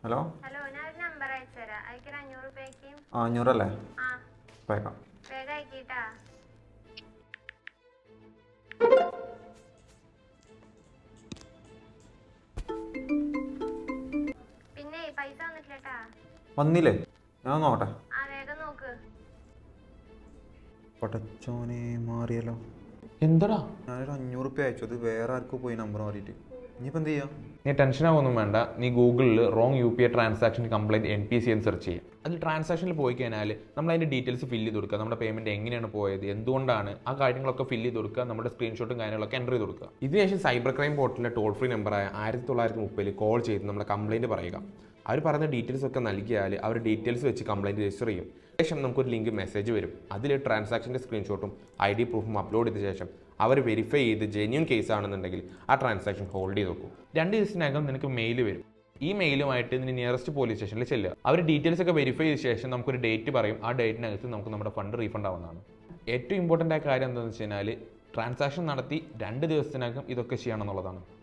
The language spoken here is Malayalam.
ഹലോ ഹലോ ഞാൻ ഒരു നമ്പർ അയച്ചുതരാം. അയക്കൊരു 500 രൂപയ്ക്ക്. 500 അല്ലേ? ആ പോയേക്കാം. വേഗം അയക്കിട്ടാ. പിന്നെ പൈസ വന്നിട്ടില്ലട്ടാ. വന്നില്ലേ? ഞാൻ നോക്കട്ടെ. ആ വേഗം നോക്ക്. പടച്ചോനെ മാറിയല്ലോ. എന്താടാ ഞാനൊരു 500 റുപ്യ അയച്ചു, അത് വേറെ ആർക്കും പോയി നമ്പർ മാറിയിട്ട്. ഇനിയിപ്പോൾ എന്ത് ചെയ്യാം? നീ ടെൻഷൻ ആവുമൊന്നും വേണ്ട. നീ ഗൂഗിളിൽ wrong UPI transaction complaint NPC എന്ന് സെർച്ച് ചെയ്യുക. അതിൽ ട്രാൻസാക്ഷനിൽ പോയി കഴിഞ്ഞാൽ നമ്മൾ അതിൻ്റെ ഡീറ്റെയിൽസ് ഫില്ല് ചെയ്ത് കൊടുക്കുക. നമ്മുടെ പേയ്മെൻറ്റ് എങ്ങനെയാണ് പോയത്, എന്തുകൊണ്ടാണ്, ആ കാര്യങ്ങളൊക്കെ ഫില്ല് ചെയ്ത് കൊടുക്കുക. നമ്മുടെ സ്ക്രീൻഷോട്ടും കാര്യങ്ങളൊക്കെ എൻ്റർ ചെയ്ത് കൊടുക്കുക. ഇതിനുശേഷം സൈബർ ക്രൈം പോർട്ടലിലെ ടോൾ ഫ്രീ നമ്പറായ 1930 കോൾ ചെയ്ത് നമ്മുടെ കംപ്ലയിൻറ്റ് പറയുക. അവർ പറയുന്ന ഡീറ്റെയിൽസ് ഒക്കെ നൽകിയാൽ അവർ ഡീറ്റെയിൽസ് വെച്ച് കംപ്ലയിൻറ്റ് രജിസ്റ്റർ ചെയ്യും. ശേഷം നമുക്കൊരു ലിങ്ക് മെസ്സേജ് വരും. അതിൽ ട്രാൻസാക്ഷൻ്റെ സ്ക്രീൻഷോട്ടും ID പ്രൂഫും അപ്ലോഡ് ചെയ്ത ശേഷം അവർ വെരിഫൈ ചെയ്ത് ജെന്യൂൻ കേസ് ആണെന്നുണ്ടെങ്കിൽ ആ ട്രാൻസാക്ഷൻ ഹോൾഡ് ചെയ്ത് വെക്കും. 2 ദിവസത്തിനകം നിനക്ക് മെയിൽ വരും. ഈ മെയിലുമായിട്ട് നിന്റെ നിയറസ്റ്റ് പോലീസ് സ്റ്റേഷനിൽ ചെല്ലുക. അവർ ഡീറ്റെയിൽസ് ഒക്കെ വെരിഫൈ ചെയ്ത ശേഷം നമുക്കൊരു ഡേറ്റ് പറയും. ആ ഡേറ്റിനകത്ത് നമുക്ക് നമ്മുടെ ഫണ്ട് റീഫണ്ട് ആവുന്നതാണ്. ഏറ്റവും ഇമ്പോർട്ടൻ്റ് ആയ കാര്യം എന്താണെന്ന് വെച്ച് കഴിഞ്ഞാൽ ട്രാൻസാക്ഷൻ നടത്തി 2 ദിവസത്തിനകം ഇതൊക്കെ ചെയ്യണം എന്നുള്ളതാണ്.